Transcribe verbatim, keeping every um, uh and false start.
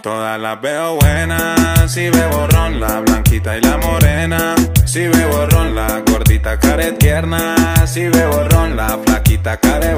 Todas las veo buenas, si bebo ron, la blanquita y la morena. Si bebo ron, la gordita care tierna. Si bebo ron, la flaquita care